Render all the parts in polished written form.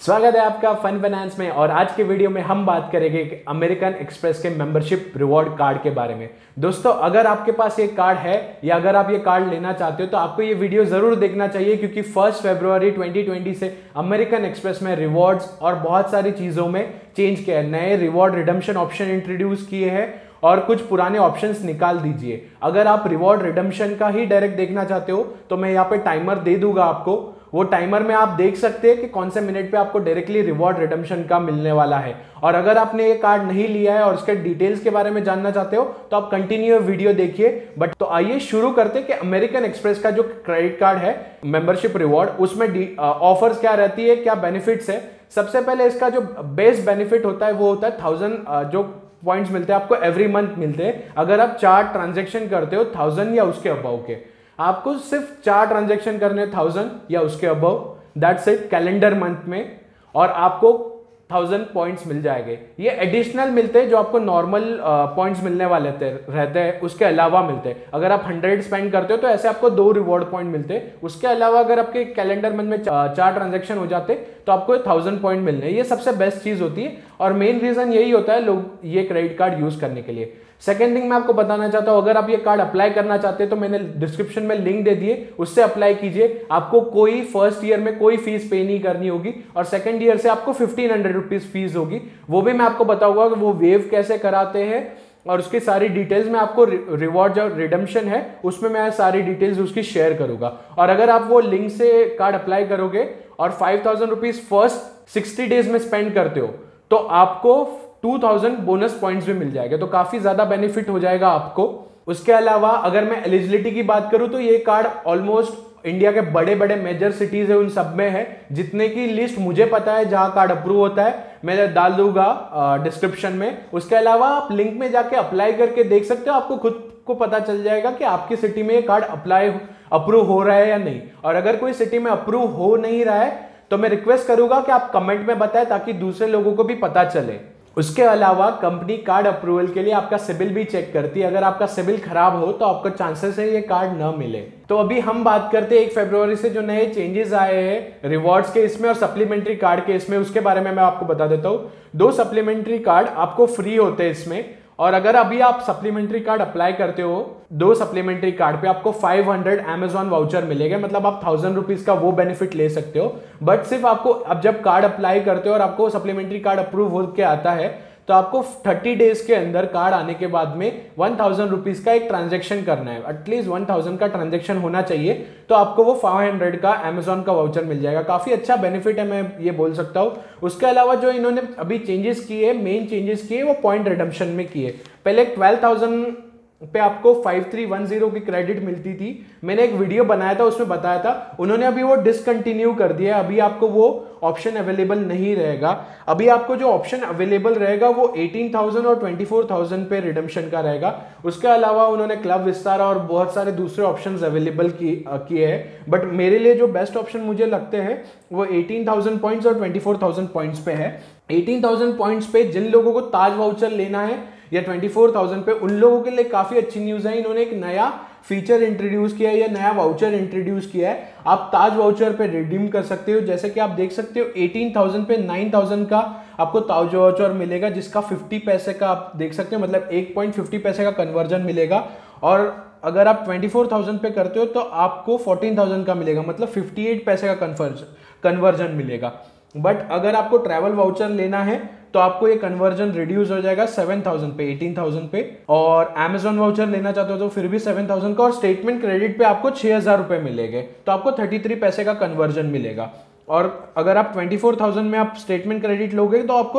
स्वागत है आपका फन फाइनेंस में। और आज के वीडियो में हम बात करेंगे अमेरिकन एक्सप्रेस के मेंबरशिप रिवॉर्ड कार्ड के बारे में। दोस्तों, अगर आपके पास ये कार्ड है या अगर आप ये कार्ड लेना चाहते हो तो आपको ये वीडियो जरूर देखना चाहिए, क्योंकि 1 फरवरी 2020 से अमेरिकन एक्सप्रेस में रिवॉर्ड्स और बहुत सारी चीजों में चेंज किया है। नए रिवॉर्ड रिडम्पशन ऑप्शन इंट्रोड्यूस किए हैं और कुछ पुराने ऑप्शंस निकाल दीजिए। अगर आप रिवॉर्ड रिडम्पशन का ही डायरेक्ट देखना चाहते हो तो मैं यहाँ पे टाइमर दे दूंगा आपको। वो टाइमर में आप देख सकते हैं कि कौन से मिनट पे आपको डायरेक्टली रिवॉर्ड रिडम्पशन का मिलने वाला है। और अगर आपने ये कार्ड नहीं लिया है और उसके डिटेल्स के बारे में जानना चाहते हो तो आप कंटिन्यू वीडियो देखिए। बट तो आइए शुरू करते हैं कि अमेरिकन एक्सप्रेस का जो क्रेडिट कार्ड है मेंबरशिप रिवॉर्ड, उसमें ऑफर्स क्या रहती है, क्या बेनिफिट्स है। सबसे पहले इसका जो बेस्ट बेनिफिट होता है वो होता है 1000 जो पॉइंट्स मिलते हैं आपको एवरी मंथ मिलते हैं। अगर आप 4 ट्रांजेक्शन करते हो 1000 या उसके अबव के, आपको सिर्फ 4 ट्रांजेक्शन करने 1000 या उसके above, that's it, calendar month में, और आपको 1000 पॉइंट्स मिल जाएंगे। ये एडिशनल मिलते हैं जो आपको नॉर्मल पॉइंट्स मिलने वाले रहते हैं, उसके अलावा मिलते हैं। अगर आप 100 स्पेंड करते हो तो ऐसे आपको 2 रिवॉर्ड पॉइंट मिलते हैं। उसके अलावा अगर आपके कैलेंडर मंथ में 4 ट्रांजेक्शन हो जाते तो आपको 1000 पॉइंट मिलने। ये सबसे बेस्ट चीज होती है और मेन रीजन यही होता है लोग ये क्रेडिट कार्ड यूज करने के लिए। सेकेंड थिंग मैं आपको बताना चाहता हूं, अगर आप ये कार्ड अप्लाई करना चाहते हैं तो मैंने डिस्क्रिप्शन में लिंक दे दिए, उससे अप्लाई कीजिए। आपको कोई फर्स्ट ईयर में कोई फीस पे नहीं करनी होगी और सेकेंड ईयर से आपको 1500 रुपीज फीस होगी। वो भी मैं आपको बताऊंगा कि वो वेव कैसे कराते हैं और उसकी सारी डिटेल्स में आपको रिवॉर्ड जो रिडम्पशन है उसमें मैं सारी डिटेल्स उसकी शेयर करूंगा। और अगर आप वो लिंक से कार्ड अप्लाई करोगे और 5000 रुपीज फर्स्ट 60 डेज में स्पेंड करते हो तो आपको 2000 बोनस पॉइंट्स भी मिल जाएगा। तो काफी ज्यादा बेनिफिट हो जाएगा आपको। उसके अलावा अगर मैं एलिजिबिलिटी की बात करूं तो ये कार्ड ऑलमोस्ट इंडिया के बड़े बड़े मेजर सिटीज है उन सब में है। जितने की लिस्ट मुझे पता है जहां कार्ड अप्रूव होता है मैं डाल दूंगा डिस्क्रिप्शन में। उसके अलावा आप लिंक में जाके अप्लाई करके देख सकते हो, आपको खुद को पता चल जाएगा कि आपकी सिटी में ये कार्ड अप्रूव हो रहा है या नहीं। और अगर कोई सिटी में अप्रूव हो नहीं रहा है तो मैं रिक्वेस्ट करूंगा कि आप कमेंट में बताएं ताकि दूसरे लोगों को भी पता चले। उसके अलावा कंपनी कार्ड अप्रूवल के लिए आपका सिबिल भी चेक करती है। अगर आपका सिबिल खराब हो तो आपका चांसेस है ये कार्ड ना मिले। तो अभी हम बात करते हैं 1 फरवरी से जो नए चेंजेस आए हैं रिवॉर्ड्स के इसमें और सप्लीमेंट्री कार्ड के इसमें, उसके बारे में मैं आपको बता देता हूँ। 2 सप्लीमेंट्री कार्ड आपको फ्री होते हैं इसमें। और अगर अभी आप सप्लीमेंट्री कार्ड अप्लाई करते हो 2 सप्लीमेंट्री कार्ड पे आपको 500 Amazon वाउचर मिलेगा। मतलब आप 1000 रुपीज का वो बेनिफिट ले सकते हो। बट सिर्फ आपको अब जब कार्ड अप्लाई करते हो और आपको सप्लीमेंट्री कार्ड अप्रूव होकर आता है तो आपको 30 डेज के अंदर कार्ड आने के बाद में 1000 रुपीज का एक ट्रांजेक्शन करना है। एटलीस्ट 1000 का ट्रांजेक्शन होना चाहिए तो आपको वो 500 का Amazon का वाउचर मिल जाएगा। काफी अच्छा बेनिफिट है, मैं ये बोल सकता हूँ। उसके अलावा जो इन्होंने अभी चेंजेस किए, मेन चेंजेस किए वो पॉइंट रिडम्पशन में किए। पहले 12,000 पे आपको 5310 की क्रेडिट मिलती थी। मैंने एक वीडियो बनाया था उसमें बताया था, उन्होंने अभी वो डिसकंटिन्यू कर दिया। अभी आपको वो ऑप्शन अवेलेबल नहीं रहेगा। अभी आपको जो ऑप्शन अवेलेबल रहेगा वो 18,000 और 24,000 पे रिडम्पशन का रहेगा। उसके अलावा उन्होंने क्लब विस्तार और बहुत सारे दूसरे ऑप्शंस अवेलेबल किए हैं। बट मेरे लिए जो बेस्ट ऑप्शन मुझे लगते हैं वो 18,000 पॉइंट्स और 24,000 पॉइंट्स पे है। 18,000 पॉइंट्स पे जिन लोगों को ताज वाउचर लेना है या 24,000 पे, उन लोगों के लिए काफी अच्छी न्यूज है। इन्होंने एक नया फीचर इंट्रोड्यूस किया है या नया वाउचर इंट्रोड्यूस किया है। आप ताज वाउचर पे रिडीम कर सकते हो। जैसे कि आप देख सकते हो 18,000 पे 9,000 का आपको ताज वाउचर मिलेगा, जिसका 50 पैसे का आप देख सकते हो, मतलब 1.50 पैसे का कन्वर्जन मिलेगा। और अगर आप 24,000 पे करते हो तो आपको 14,000 का मिलेगा, मतलब 58 पैसे का कन्वर्जन मिलेगा। बट अगर आपको ट्रैवल वाउचर लेना है तो आपको ये कन्वर्जन रिड्यूस हो जाएगा 7,000 पे 18,000 पे। और Amazon वाउचर लेना चाहते हो तो फिर भी 7,000 का। और स्टेटमेंट क्रेडिट पे आपको 6,000 रुपए मिलेंगे तो आपको 33 पैसे का कन्वर्जन मिलेगा। और अगर आप 24,000 में आप स्टेटमेंट क्रेडिट लोगे तो आपको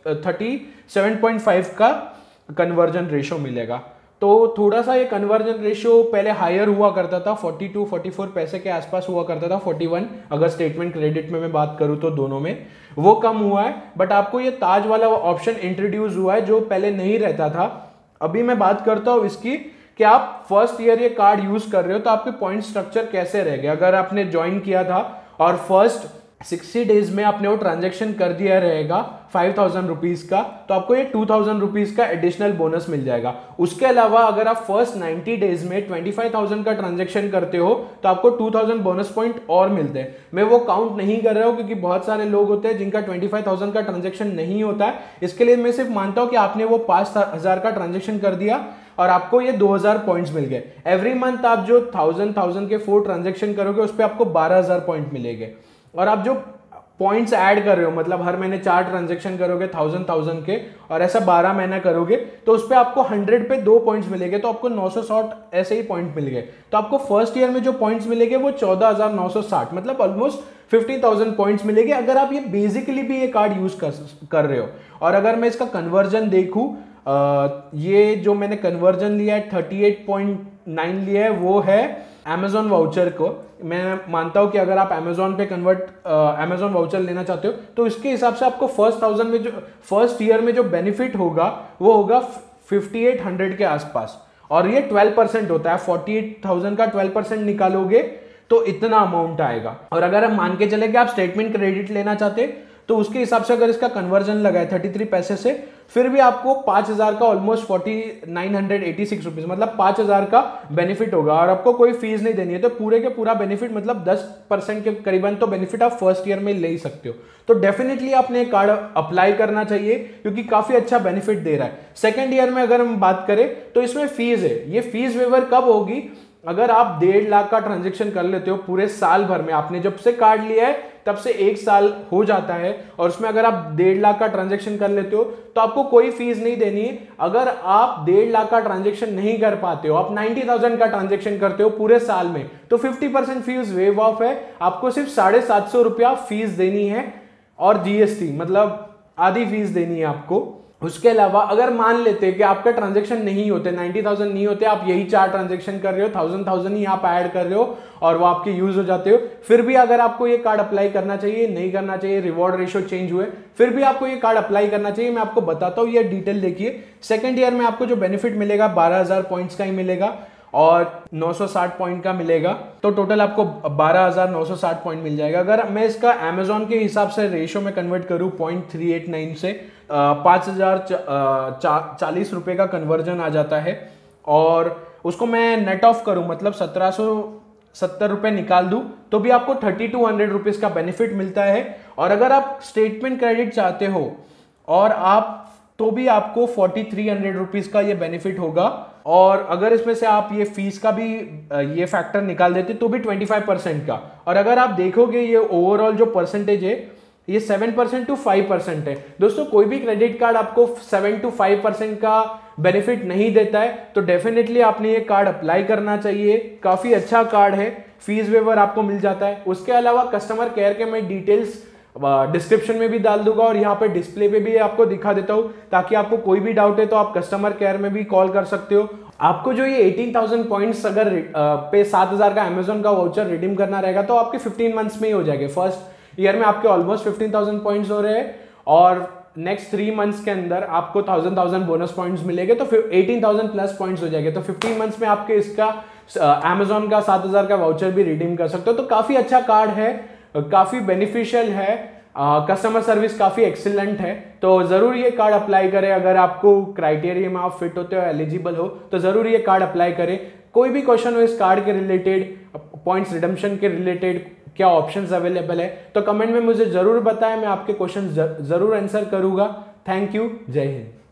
37.5 का कन्वर्जन रेशो मिलेगा। तो थोड़ा सा ये कन्वर्जन रेशियो पहले हायर हुआ करता था, 42-44 पैसे के आसपास हुआ करता था, 41 अगर स्टेटमेंट क्रेडिट में मैं बात करूं तो दोनों में वो कम हुआ है। बट आपको ये ताज वाला ऑप्शन इंट्रोड्यूस हुआ है जो पहले नहीं रहता था। अभी मैं बात करता हूं इसकी कि आप फर्स्ट ईयर ये कार्ड यूज कर रहे हो तो आपके पॉइंट स्ट्रक्चर कैसे रहेगा। अगर आपने ज्वाइन किया था और फर्स्ट 60 डेज में आपने वो ट्रांजेक्शन कर दिया रहेगा 5,000 रुपीज का, तो आपको ये 2,000 रुपीज का एडिशनल बोनस मिल जाएगा। उसके अलावा अगर आप फर्स्ट 90 डेज में 25,000 का ट्रांजेक्शन करते हो तो आपको 2,000 बोनस पॉइंट और मिलते हैं। मैं वो काउंट नहीं कर रहा हूं क्योंकि बहुत सारे लोग होते हैं जिनका 25,000 का ट्रांजेक्शन नहीं होता है। इसके लिए मैं सिर्फ मानता हूं कि आपने वो 5,000 का ट्रांजेक्शन कर दिया और आपको ये 2,000 पॉइंट्स मिल गए। एवरी मंथ आप जो 1000 के 4 ट्रांजेक्शन करोगे उस पर आपको 12,000 पॉइंट मिलेंगे। और आप जो पॉइंट्स ऐड कर रहे हो, मतलब हर महीने 4 ट्रांजेक्शन करोगे 1000 के और ऐसा 12 महीना करोगे तो उस पर आपको 100 पे 2 पॉइंट्स मिलेंगे, तो आपको 960 ऐसे ही पॉइंट मिल गए। तो आपको फर्स्ट ईयर में जो पॉइंट्स मिलेंगे वो 14,960, मतलब ऑलमोस्ट 50,000 पॉइंट्स मिलेंगे अगर आप ये बेसिकली भी ये कार्ड यूज कर रहे हो। और अगर मैं इसका कन्वर्जन देखूं, ये जो मैंने कन्वर्जन लिया है 38.9 लिया है, वो है अमेजॉन वाउचर को। मैं मानता हूं कि अगर आप अमेजॉन पे अमेजॉन वाउचर लेना चाहते हो तो इसके हिसाब से आपको फर्स्ट ईयर में जो बेनिफिट होगा वो होगा 5,800 के आसपास, और ये 12% होता है। 48,000 का 12% निकालोगे तो इतना अमाउंट आएगा। और अगर हम मान के चले कि आप स्टेटमेंट क्रेडिट लेना चाहते तो उसके हिसाब से अगर इसका कन्वर्जन लगाए 33 पैसे से, फिर भी आपको 5,000 का ऑलमोस्ट 4,986 रुपीज, मतलब 5,000 का बेनिफिट होगा और आपको कोई फीस नहीं देनी है। तो पूरे के पूरा बेनिफिट, मतलब 10% के करीबन तो बेनिफिट आप फर्स्ट ईयर में ले ही सकते हो। तो डेफिनेटली आपने कार्ड अप्लाई करना चाहिए क्योंकि काफी अच्छा बेनिफिट दे रहा है। सेकेंड ईयर में अगर हम बात करें तो इसमें फीस है। ये फीस वेवर कब होगी? अगर आप 1.5 लाख का ट्रांजेक्शन कर लेते हो पूरे साल भर में, आपने जब से कार्ड लिया है तब से 1 साल हो जाता है, और उसमें अगर आप 1.5 लाख का ट्रांजेक्शन कर लेते हो तो आपको कोई फीस नहीं देनी है। अगर आप 1.5 लाख का ट्रांजेक्शन नहीं कर पाते हो, आप 90,000 का ट्रांजेक्शन करते हो पूरे साल में, तो 50% फीस वेव ऑफ है। आपको सिर्फ 750 रुपया फीस देनी है और जीएसटी, मतलब आधी फीस देनी है आपको। उसके अलावा अगर मान लेते हैं कि आपका ट्रांजैक्शन नहीं होते, 90,000 नहीं होते, आप यही 4 ट्रांजैक्शन कर रहे हो, 1,000 ही आप ऐड कर रहे हो और वो आपके यूज हो जाते हो, फिर भी अगर आपको ये कार्ड अप्लाई करना चाहिए, नहीं करना चाहिए, रिवॉर्ड रेशियो चेंज हुए, फिर भी आपको ये कार्ड अप्लाई करना चाहिए। मैं आपको बताता हूँ, ये डिटेल देखिए। सेकंड ईयर में आपको जो बेनिफिट मिलेगा 12,000 पॉइंट्स का ही मिलेगा और 960 पॉइंट का मिलेगा, तो टोटल आपको 12,960 पॉइंट मिल जाएगा। अगर मैं इसका अमेजॉन के हिसाब से रेशियो में कन्वर्ट करूं 0.389 से 5,040 रुपए का कन्वर्जन आ जाता है, और उसको मैं नेट ऑफ करूं, मतलब 1,770 रुपए निकाल दूं तो भी आपको 3,200 रुपीज का बेनिफिट मिलता है। और अगर आप स्टेटमेंट क्रेडिट चाहते हो और आप, तो भी आपको 4,300 रुपीज का ये बेनिफिट होगा। और अगर इसमें से आप ये फीस का भी ये फैक्टर निकाल देते तो भी 25% का। और अगर आप देखोगे ये ओवरऑल जो परसेंटेज है ये 7% to 5% है। दोस्तों, कोई भी क्रेडिट कार्ड आपको 7 to 5% का बेनिफिट नहीं देता है, तो डेफिनेटली आपने ये कार्ड अप्लाई करना चाहिए। काफी अच्छा कार्ड है, फीस वेवर आपको मिल जाता है। उसके अलावा कस्टमर केयर के मैं डिटेल्स डिस्क्रिप्शन में भी डाल दूंगा और यहाँ पे डिस्प्ले पे भी आपको दिखा देता हूँ, ताकि आपको कोई भी डाउट है तो आप कस्टमर केयर में भी कॉल कर सकते हो। आपको जो ये 18,000 पॉइंट्स अगर पे 7,000 का अमेजॉन का वाउचर रिडीम करना रहेगा तो आपके 15 मंथ्स में ही हो जाएंगे। फर्स्ट ईयर में आपके ऑलमोस्ट 15,000 पॉइंट्स हो रहे हैं और नेक्स्ट 3 मंथ्स के अंदर आपको 1,000 बोनस पॉइंट्स मिलेंगे, तो फिर 18,000 प्लस पॉइंट्स हो जाएंगे। तो 15 मंथ्स में आपके इसका अमेजॉन का 7,000 का वाउचर भी रिडीम कर सकते हो। तो काफी अच्छा कार्ड है, काफी बेनिफिशियल है, कस्टमर सर्विस काफी एक्सीलेंट है। तो जरूर ये कार्ड अप्लाई करें। अगर आपको क्राइटेरिया में आप फिट होते हो, एलिजिबल हो, तो जरूर ये कार्ड अप्लाई करें। कोई भी क्वेश्चन हो इस कार्ड के रिलेटेड, पॉइंट्स रिडम्पशन के रिलेटेड, क्या ऑप्शंस अवेलेबल है, तो कमेंट में मुझे जरूर बताएं, मैं आपके क्वेश्चन जरूर आंसर करूंगा। थैंक यू, जय हिंद।